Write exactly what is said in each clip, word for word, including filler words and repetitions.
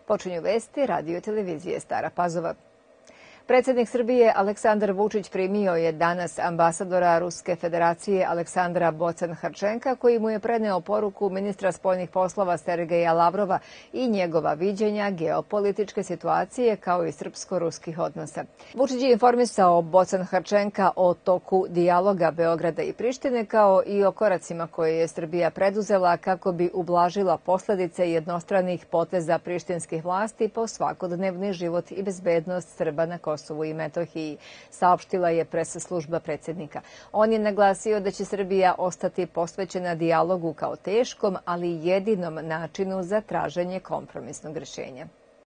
Počinju vesti radio televizije Stara Pazova. Predsjednik Srbije Aleksandar Vučić primio je danas ambasadora Ruske federacije Aleksandra Bocan-Harčenka, koji mu je preneo poruku ministra spoljnih poslova Sergeja Lavrova i njegova viđenja geopolitičke situacije kao i srpsko-ruskih odnosa. Vučić je informisao Bocan-Harčenka o toku dijaloga Beograda i Prištine kao i o koracima koje je Srbija preduzela kako bi ublažila posledice jednostranih poteza prištinskih vlasti po svakodnevni život i bezbednost Srba na Kosovu. Kosovu i Metohiji, saopštila je pres služba predsjednika. On je naglasio da će Srbija ostati posvećena dijalogu kao teškom, ali jedinom načinu za traženje kompromisnog rješenja.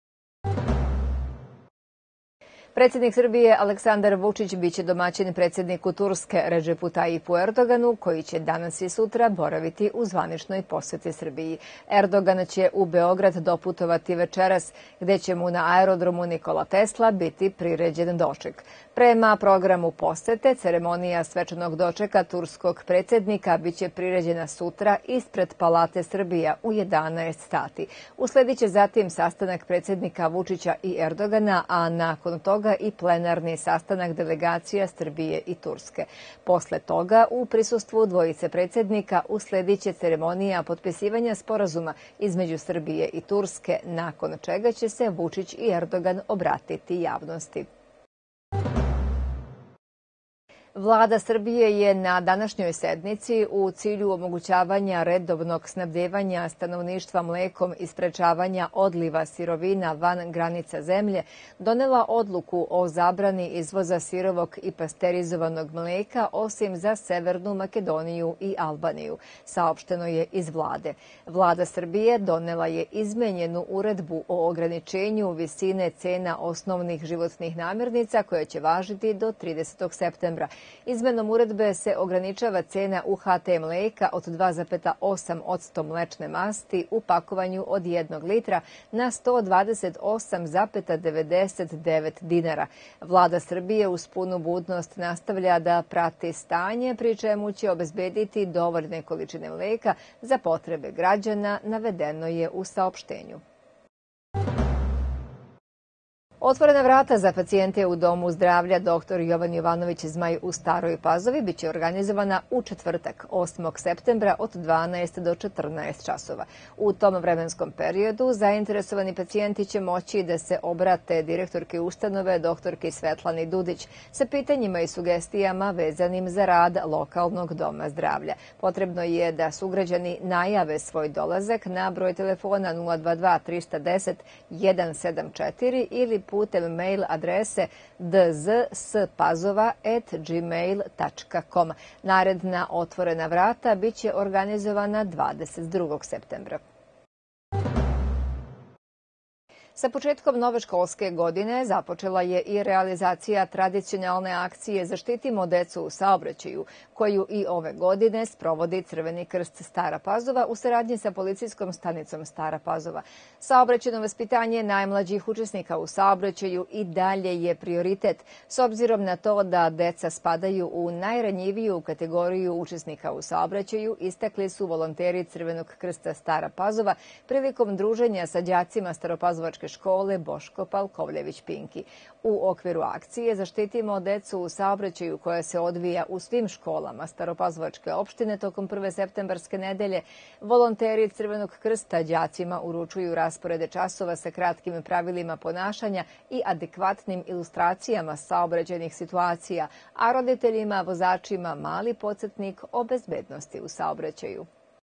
Predsjednik Srbije Aleksandar Vučić biće domaćin predsjedniku Turske Redžepu Tajipu Erdoganu, koji će danas i sutra boraviti u zvaničnoj posjeti Srbiji. Erdogan će u Beograd doputovati večeras, gde će mu na aerodromu Nikola Tesla biti priređen doček. Prema programu posete, ceremonija svečanog dočeka turskog predsjednika biće priređena sutra ispred Palate Srbija u jedanaest sati. Usledit će zatim sastanak predsjednika Vučića i Erdogana, a nakon toga i plenarni sastanak delegacija Srbije i Turske. Posle toga, u prisustvu dvojice predsjednika, usledit će ceremonija potpisivanja sporazuma između Srbije i Turske, nakon čega će se Vučić i Erdogan obratiti javnosti. Vlada Srbije je na današnjoj sednici u cilju omogućavanja redovnog snabdevanja stanovništva mlekom i sprečavanja odliva sirovina van granica zemlje donela odluku o zabrani izvoza sirovog i pasterizovanog mleka osim za Severnu Makedoniju i Albaniju, saopšteno je iz vlade. Vlada Srbije donela je izmenjenu uredbu o ograničenju visine cena osnovnih životnih namirnica koja će važiti do tridesetog septembra. Izmenom uredbe se ograničava cena U H T mleka od dva zarez osam posto mlečne masti u pakovanju od jednog litra na sto dvadeset osam zarez devedeset devet dinara. Vlada Srbije uz punu budnost nastavlja da prati stanje, pri čemu će obezbediti dovoljne količine mleka za potrebe građana, navedeno je u saopštenju. Otvorena vrata za pacijente u Domu zdravlja doktor Jovan Jovanović Zmaj u Staroj Pazovi biće organizovana u četvrtak, osmog septembra od dvanaest do četrnaest časova. U tom vremenskom periodu zainteresovani pacijenti će moći da se obrate direktorke ustanove doktorki Svetlani Dudić sa pitanjima i sugestijama vezanim za rad lokalnog doma zdravlja. Potrebno je da sugrađani najave svoj dolazak na broj telefona nula dva dva tri jedan zero jedan sedam četiri ili putem mail adrese d z s pazova at gmail tačka com. Naredna otvorena vrata biće organizovana dvadeset drugog septembra. Sa početkom nove školske godine započela je i realizacija tradicionalne akcije Zaštitimo decu u saobraćaju, koju i ove godine sprovodi Crveni krst Stara Pazova u saradnji sa policijskom stanicom Stara Pazova. Saobraćajno vaspitanje najmlađih učesnika u saobraćaju i dalje je prioritet, s obzirom na to da deca spadaju u najranjiviju kategoriju učesnika u saobraćaju, istakli su volonteri Crvenog krsta Stara Pazova prilikom druženja sa đacima Staropazovačke škole Boško Palkovljević-Pinki. U okviru akcije Zaštitimo decu u saobraćaju koja se odvija u svim školama Staropazovačke opštine tokom prve septembarske nedelje, volonteri Crvenog krsta đacima uručuju rasporede časova sa kratkim pravilima ponašanja i adekvatnim ilustracijama saobraćajnih situacija, a roditeljima, vozačima mali podsjetnik o bezbednosti u saobraćaju.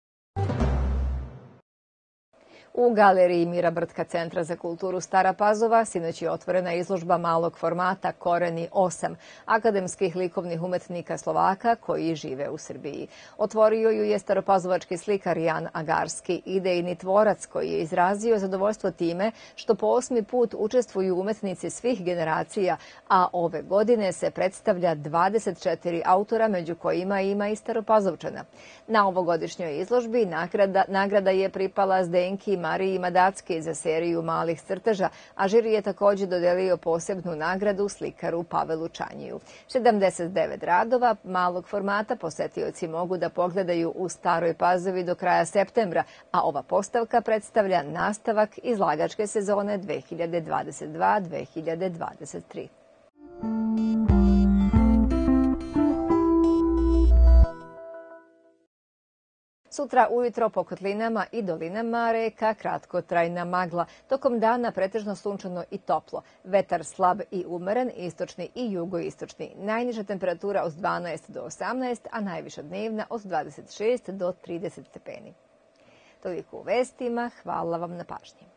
U galeriji Mira Brtka Centra za kulturu Stara Pazova sinoć je otvorena izložba malog formata Koreni osam akademskih likovnih umetnika Slovaka koji žive u Srbiji. Otvorio ju je staropazovački slikar Jan Agarski, idejni tvorac koji je izrazio zadovoljstvo time što po osmi put učestvuju umetnici svih generacija, a ove godine se predstavlja dvadeset četiri autora, među kojima ima i Staropazovčana. Na ovogodišnjoj izložbi nagrada, nagrada je pripala Zdenki Mariji Madacki za seriju malih crteža, a žiri je također dodelio posebnu nagradu slikaru Pavelu Čanjiju. sedamdeset devet radova malog formata posetioci mogu da pogledaju u Staroj Pazovi do kraja septembra, a ova postavka predstavlja nastavak izlagačke sezone dve hiljade dvadeset dva dve hiljade dvadeset tri. Sutra ujutro po kotlinama i dolinama reka kratkotrajna magla. Tokom dana pretežno sunčano i toplo. Vetar slab i umeren, istočni i jugoistočni. Najniža temperatura od dvanaest do osamnaest, a najviša dnevna od dvadeset šest do trideset stepeni. Toliko u vestima, hvala vam na pažnji.